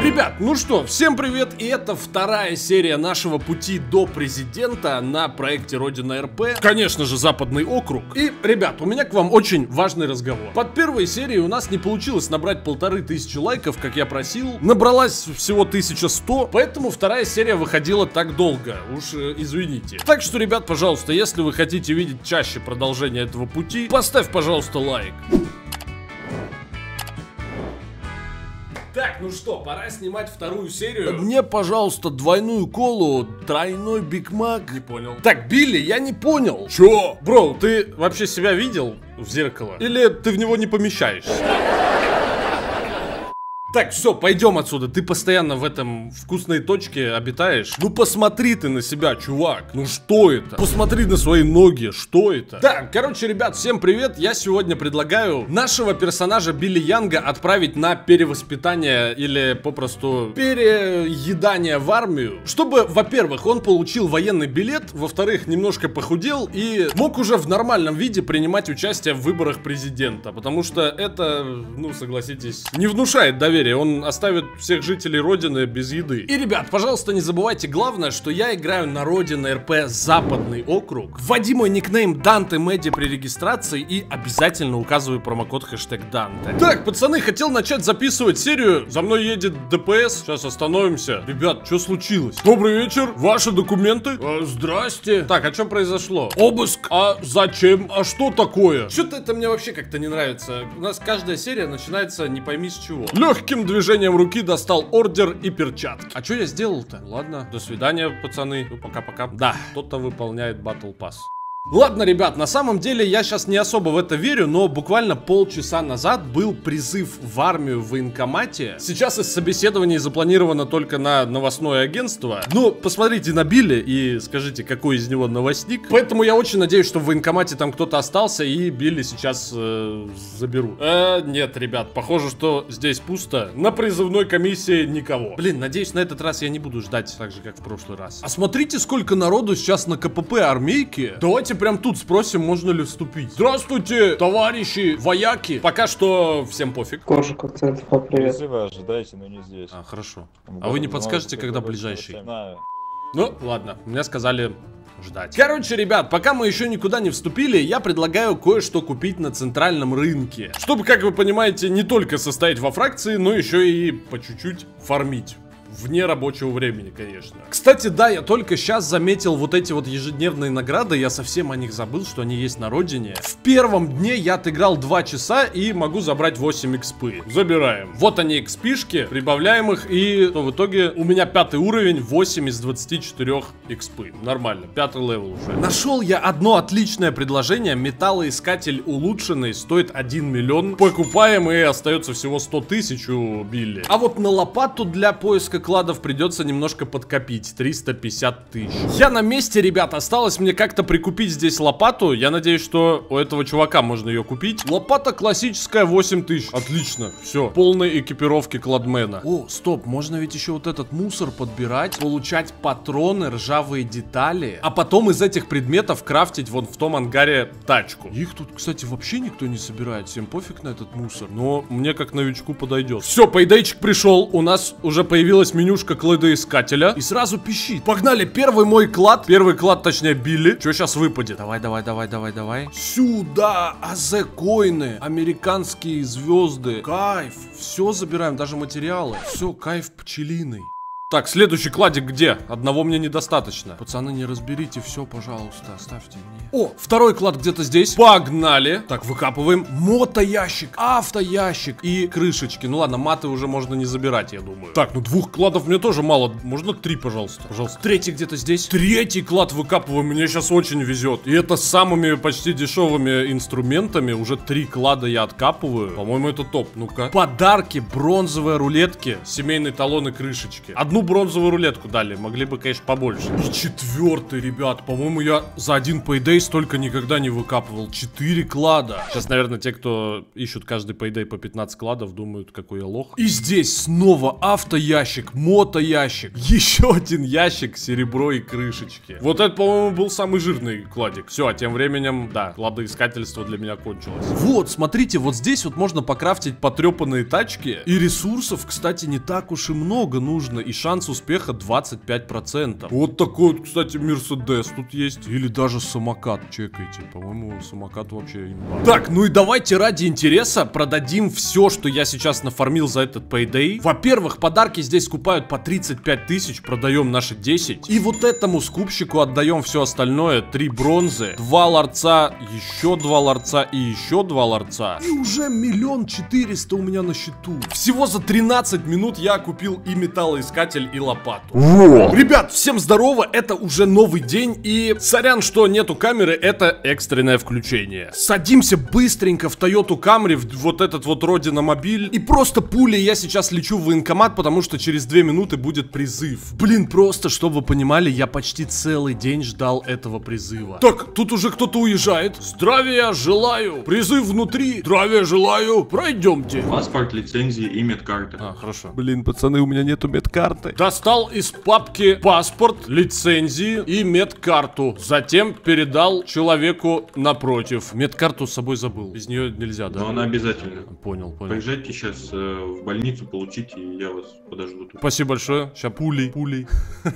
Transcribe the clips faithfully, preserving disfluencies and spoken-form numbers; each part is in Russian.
Ребят, ну что, всем привет, и это вторая серия нашего пути до президента на проекте Родина РП. Конечно же, Западный округ. И, ребят, у меня к вам очень важный разговор. Под первой серией у нас не получилось набрать полторы тысячи лайков, как я просил. Набралась всего тысяча сто, поэтому вторая серия выходила так долго. Уж э, извините. Так что, ребят, пожалуйста, если вы хотите видеть чаще продолжение этого пути, поставь, пожалуйста, лайк. Так, ну что, пора снимать вторую серию. Мне, пожалуйста, двойную колу, тройной Биг Мак. Не понял. Так, Билли, я не понял. Чё? Бро, ты вообще себя видел в зеркало? Или ты в него не помещаешься? Так, все, пойдем отсюда. Ты постоянно в этом вкусной точке обитаешь. Ну посмотри ты на себя, чувак. Ну что это? Посмотри на свои ноги. Что это? Так, короче, ребят, всем привет. Я сегодня предлагаю нашего персонажа Билли Янга отправить на перевоспитание или попросту переедание в армию. Чтобы, во-первых, он получил военный билет, во-вторых, немножко похудел и мог уже в нормальном виде принимать участие в выборах президента. Потому что это, ну согласитесь, не внушает доверия. Он оставит всех жителей Родины без еды. И, ребят, пожалуйста, не забывайте главное, что я играю на Родина РП Западный округ. Вводи мой никнейм Данте Меди при регистрации и обязательно указывай промокод хэштег Данте. Так, пацаны, хотел начать записывать серию. За мной едет ДПС. Сейчас остановимся. Ребят, что случилось? Добрый вечер. Ваши документы? А, здрасте. Так, а что произошло? Обыск. А зачем? А что такое? Что-то это мне вообще как-то не нравится. У нас каждая серия начинается не пойми с чего. Легким движением руки достал ордер и перчатки. А что я сделал-то? Ладно, до свидания, пацаны. Ну, пока-пока. Да, кто-то выполняет батл пасс. Ладно, ребят, на самом деле я сейчас не особо в это верю, но буквально полчаса назад был призыв в армию в военкомате. Сейчас из собеседований запланировано только на новостное агентство. Ну, посмотрите на Билли и скажите, какой из него новостник. Поэтому я очень надеюсь, что в военкомате там кто-то остался и Билли сейчас э, заберут. Э, нет, ребят, похоже, что здесь пусто. На призывной комиссии никого. Блин, надеюсь, на этот раз я не буду ждать так же, как в прошлый раз. А смотрите, сколько народу сейчас на КПП армейки. Давайте прям тут спросим, можно ли вступить. Здравствуйте, товарищи, вояки. Пока что всем пофиг. Коржик, акцент, привет. Призывы ожидайте, но не здесь. А, хорошо. А вы не подскажете, когда ближайший? Ну, ладно, мне сказали ждать. Короче, ребят, пока мы еще никуда не вступили, я предлагаю кое-что купить на центральном рынке. Чтобы, как вы понимаете, не только состоять во фракции, но еще и по чуть-чуть фармить. Вне рабочего времени, конечно. Кстати, да, я только сейчас заметил вот эти вот ежедневные награды. Я совсем о них забыл, что они есть на родине. В первом дне я отыграл два часа и могу забрать восемь экспы. Забираем. Вот они экспишки, прибавляем их. И то в итоге у меня пятый уровень, восемь из двадцати четырёх экспы. Нормально, пятый левел уже. Нашел я одно отличное предложение. Металлоискатель улучшенный, стоит один миллион. Покупаем, и остается всего сто тысяч у Билли. А вот на лопату для поиска кладов придется немножко подкопить. триста пятьдесят тысяч. Я на месте, ребят. Осталось мне как-то прикупить здесь лопату. Я надеюсь, что у этого чувака можно ее купить. Лопата классическая, восемь тысяч. Отлично. Все. Полной экипировки кладмена. О, стоп. Можно ведь еще вот этот мусор подбирать. Получать патроны, ржавые детали. А потом из этих предметов крафтить вон в том ангаре тачку. Их тут, кстати, вообще никто не собирает. Всем пофиг на этот мусор. Но мне как новичку подойдет. Все, пейдейчик пришел. У нас уже появилась менюшка кладоискателя. И сразу пищит. Погнали, первый мой клад. Первый клад, точнее, Билли. Что сейчас выпадет? Давай, давай, давай, давай, давай. Сюда! АЗ-коины. Американские звезды. Кайф. Все забираем, даже материалы. Все, кайф пчелиный. Так, следующий кладик где? Одного мне недостаточно. Пацаны, не разберите все, пожалуйста, оставьте мне. О, второй клад где-то здесь. Погнали. Так, выкапываем. Мотоящик, автоящик и крышечки. Ну ладно, маты уже можно не забирать, я думаю. Так, ну двух кладов мне тоже мало. Можно три, пожалуйста? Пожалуйста. Третий где-то здесь. Третий клад выкапываем. Мне сейчас очень везет. И это с самыми почти дешевыми инструментами. Уже три клада я откапываю. По-моему, это топ. Ну-ка. Подарки, бронзовые рулетки, семейные талоны, крышечки. Одну бронзовую рулетку дали. Могли бы, конечно, побольше. И четвертый, ребят. По-моему, я за один Payday столько никогда не выкапывал. Четыре клада. Сейчас, наверное, те, кто ищут каждый Payday по пятнадцать кладов, думают, какой я лох. И здесь снова автоящик, мотоящик. Еще один ящик, серебро и крышечки. Вот это, по-моему, был самый жирный кладик. Все, а тем временем, да, кладоискательство для меня кончилось. Вот, смотрите, вот здесь вот можно покрафтить потрепанные тачки. И ресурсов, кстати, не так уж и много нужно. И шанс успеха двадцать пять процентов. Вот такой вот, кстати, Мерседес тут есть. Или даже самокат, чекайте. По-моему, самокат вообще имба. Так, ну и давайте ради интереса продадим все, что я сейчас нафармил за этот Payday. Во-первых, подарки здесь скупают по тридцать пять тысяч, продаем наши десять. И вот этому скупщику отдаем все остальное. три бронзы, два ларца, еще два ларца и еще два ларца. И уже миллион четыреста у меня на счету. Всего за тринадцать минут я купил и металлоискатель, и лопату. Во! Ребят, всем здорово, это уже новый день. И сорян, что нету камеры, это экстренное включение. Садимся быстренько в Toyota Camry, в вот этот вот родиномобиль. И просто пулей я сейчас лечу в военкомат, потому что через две минуты будет призыв. Блин, просто, чтобы вы понимали, я почти целый день ждал этого призыва. Так, тут уже кто-то уезжает. Здравия желаю. Призыв внутри. Здравия желаю. Пройдемте. Паспорт, лицензии и медкарта. А, хорошо. Блин, пацаны, у меня нету медкарты. Достал из папки паспорт, лицензии и медкарту. Затем передал человеку напротив. Медкарту с собой забыл. Без нее нельзя, да? Но она обязательно. Понял, понял. Поезжайте сейчас э, в больницу, получите, и я вас подожду тут. Спасибо большое. Сейчас пулей, пулей.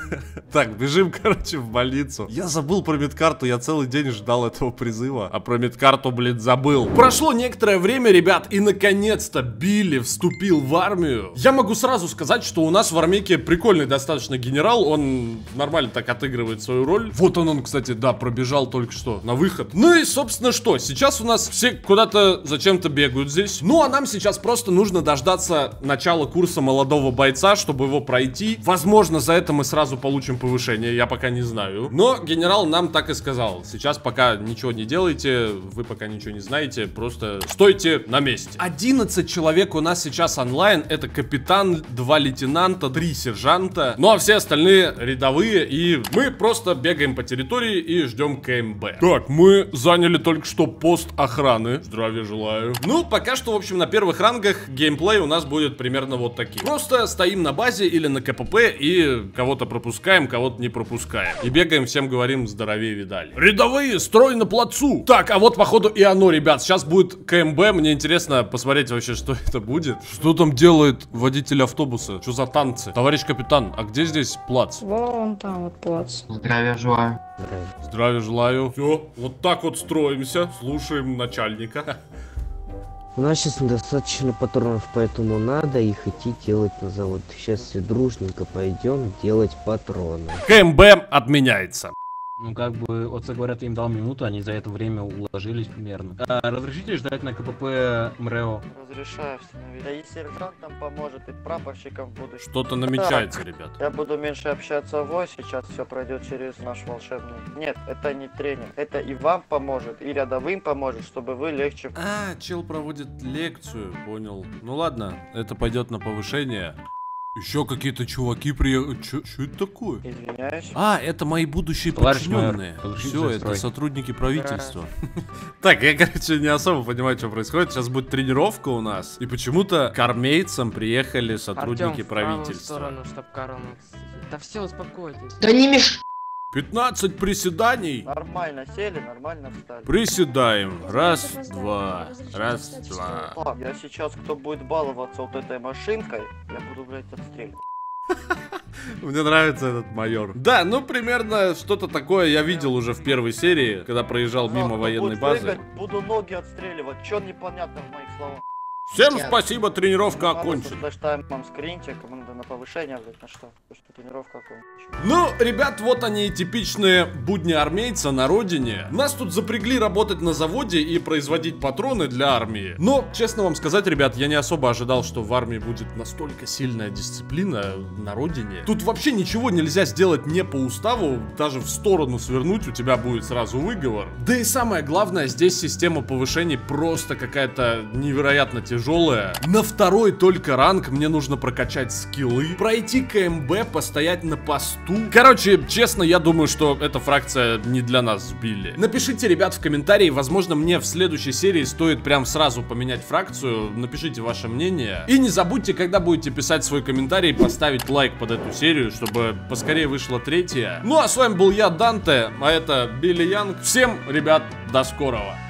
Так, бежим, короче, в больницу. Я забыл про медкарту, я целый день ждал этого призыва. А про медкарту, блин, забыл. Прошло некоторое время, ребят, и наконец-то Билли вступил в армию. Я могу сразу сказать, что у нас в армейке прикольный достаточно генерал. Он нормально так отыгрывает свою роль. Вот он, он, кстати, да, пробежал только что на выход. Ну и, собственно, что? Сейчас у нас все куда-то зачем-то бегают здесь. Ну, а нам сейчас просто нужно дождаться начала курса молодого бойца, чтобы его пройти. Возможно, за это мы сразу получим повышение, я пока не знаю. Но генерал нам так и сказал. Сейчас пока ничего не делайте, вы пока ничего не знаете, просто стойте на месте. одиннадцать человек у нас сейчас онлайн. Это капитан, два лейтенанта, три сержанта. Ну, а все остальные рядовые. И мы просто бегаем по территории и ждем КМБ. Так, мы заняли только что пост охраны. Здравия желаю. Ну, пока что, в общем, на первых рангах геймплей у нас будет примерно вот таким. Просто стоим на базе или на КПП и кого-то пропускаем, кого-то не пропускаем. И бегаем, всем говорим, здоровее видали. Рядовые, строй на плацу. Так, а вот, походу, и оно, ребят. Сейчас будет КМБ. Мне интересно посмотреть вообще, что это будет. Что там делает водитель автобуса? Что за танцы? Товарищ капитан, а где здесь плац? Вон там вот плац. Здравия желаю. Здравия желаю. Все, вот так вот строимся. Слушаем начальника. У нас сейчас недостаточно патронов, поэтому надо их идти делать на завод. Сейчас все дружненько пойдем делать патроны. КМБ отменяется. Ну, как бы, вот, говорят, им дал минуту, они за это время уложились примерно. А, разрешите ждать на КПП МРЭО? Разрешаю установить. Да и сержант нам поможет, и прапорщиком буду. Что-то намечается, ребят. Я буду меньше общаться в ВОС, сейчас все пройдет через наш волшебный. Нет, это не тренинг. Это и вам поможет, и рядовым поможет, чтобы вы легче... А, чел проводит лекцию, понял. Ну ладно, это пойдет на повышение. Еще какие-то чуваки приехали. Что это такое? Извиняюсь. А, это мои будущие Товарищ подчиненные. майор, Все, это сотрудники правительства. Так, я, короче, не особо понимаю, что происходит. Сейчас будет тренировка у нас. И почему-то к армейцам приехали сотрудники правительства. Да все, успокойтесь. Да не меш... пятнадцать приседаний. Нормально сели, нормально встали. Приседаем. Раз, два. Раз, два. А, я сейчас, кто будет баловаться вот этой машинкой, я буду, блядь, отстреливать. Мне нравится этот майор. Да, ну примерно что-то такое я видел уже в первой серии, когда проезжал мимо военной базы. Буду ноги отстреливать. Чё непонятно в моих словах? Всем спасибо, тренировка окончена. Даштаймом скринчик, надо на повышение, блядь, на что? Потому что тренировка окончена. Ну, ребят, вот они и типичные будни армейца на родине. Нас тут запрягли работать на заводе и производить патроны для армии. Но, честно вам сказать, ребят, я не особо ожидал, что в армии будет настолько сильная дисциплина на родине. Тут вообще ничего нельзя сделать не по уставу, даже в сторону свернуть у тебя будет сразу выговор. Да и самое главное, здесь система повышений просто какая-то невероятно тяжелая. тяжелая. На второй только ранг мне нужно прокачать скиллы, пройти КМБ, постоять на посту. Короче, честно, я думаю, что эта фракция не для нас сбили. Напишите, ребят, в комментарии, возможно, мне в следующей серии стоит прям сразу поменять фракцию. Напишите ваше мнение. И не забудьте, когда будете писать свой комментарий, поставить лайк под эту серию, чтобы поскорее вышла третья. Ну а с вами был я, Данте, а это Билли Янг. Всем, ребят, до скорого.